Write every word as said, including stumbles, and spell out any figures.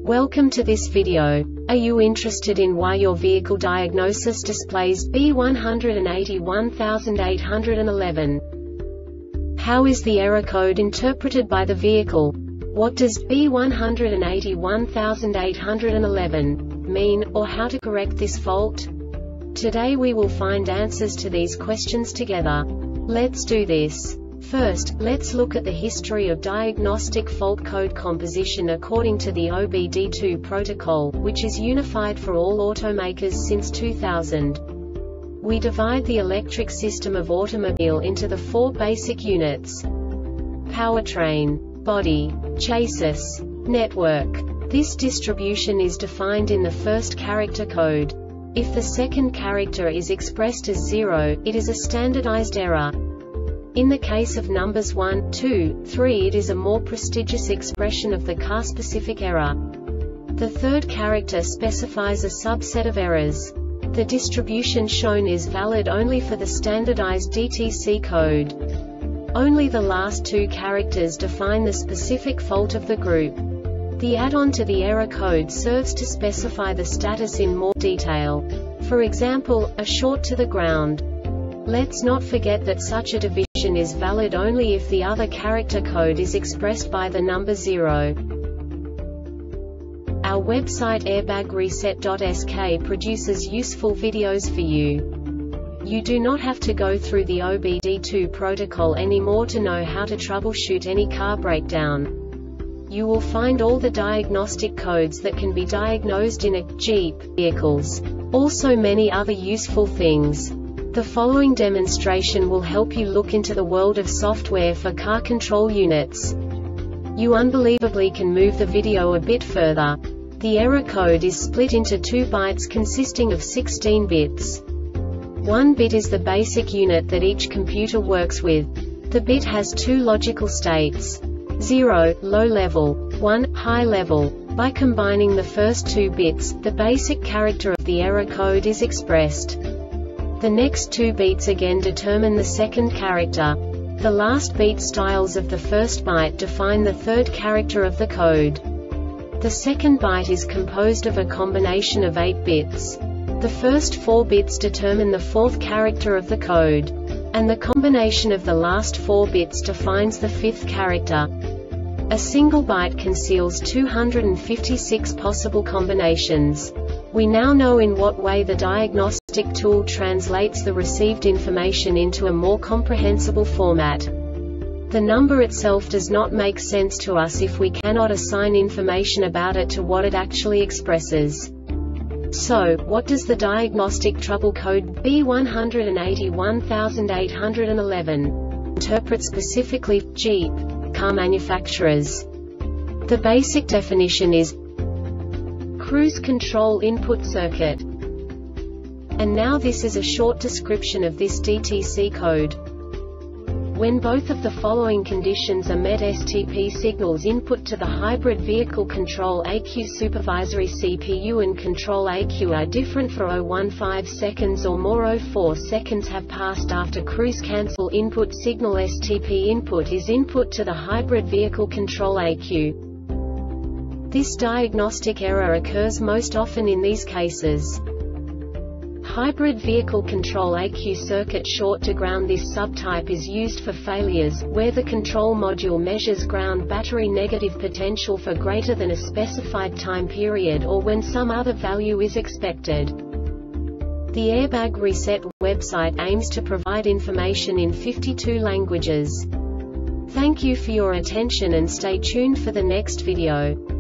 Welcome to this video. Are you interested in why your vehicle diagnosis displays B one eight one eight one one? How is the error code interpreted by the vehicle? What does B one eight one eight one one mean, or how to correct this fault? Today we will find answers to these questions together. Let's do this. First, let's look at the history of diagnostic fault code composition according to the O B D two protocol, which is unified for all automakers since two thousand. We divide the electric system of automobile into the four basic units: powertrain, body, chassis, network. This distribution is defined in the first character code. If the second character is expressed as zero, it is a standardized error. In the case of numbers one, two, three, it is a more prestigious expression of the car-specific error. The third character specifies a subset of errors. The distribution shown is valid only for the standardized D T C code. Only the last two characters define the specific fault of the group. The add-on to the error code serves to specify the status in more detail. For example, a short to the ground. Let's not forget that such a division is valid only if the other character code is expressed by the number zero. Our website airbag reset dot S K produces useful videos for you. You do not have to go through the O B D two protocol anymore to know how to troubleshoot any car breakdown. You will find all the diagnostic codes that can be diagnosed in a Jeep vehicles. Also many other useful things. The following demonstration will help you look into the world of software for car control units. You unbelievably can move the video a bit further. The error code is split into two bytes consisting of sixteen bits. One bit is the basic unit that each computer works with. The bit has two logical states: zero, low level, one, high level. By combining the first two bits, the basic character of the error code is expressed. The next two beats again determine the second character. The last beat styles of the first byte define the third character of the code. The second byte is composed of a combination of eight bits. The first four bits determine the fourth character of the code. And the combination of the last four bits defines the fifth character. A single byte conceals two hundred fifty-six possible combinations. We now know in what way the diagnostic tool translates the received information into a more comprehensible format. The number itself does not make sense to us if we cannot assign information about it to what it actually expresses. So, what does the diagnostic trouble code B one eight one eight one one interpret specifically for Jeep car manufacturers? The basic definition is cruise control input circuit. And now this is a short description of this D T C code. When both of the following conditions are met, S T P signals input to the hybrid vehicle control A Q supervisory C P U and control A Q are different for zero point one five seconds or more. zero point four seconds have passed after cruise cancel input signal. S T P input is input to the hybrid vehicle control A Q. This diagnostic error occurs most often in these cases: hybrid vehicle control A Q circuit short to ground. This subtype is used for failures where the control module measures ground battery negative potential for greater than a specified time period, or when some other value is expected. The Airbag Reset website aims to provide information in fifty-two languages. Thank you for your attention and stay tuned for the next video.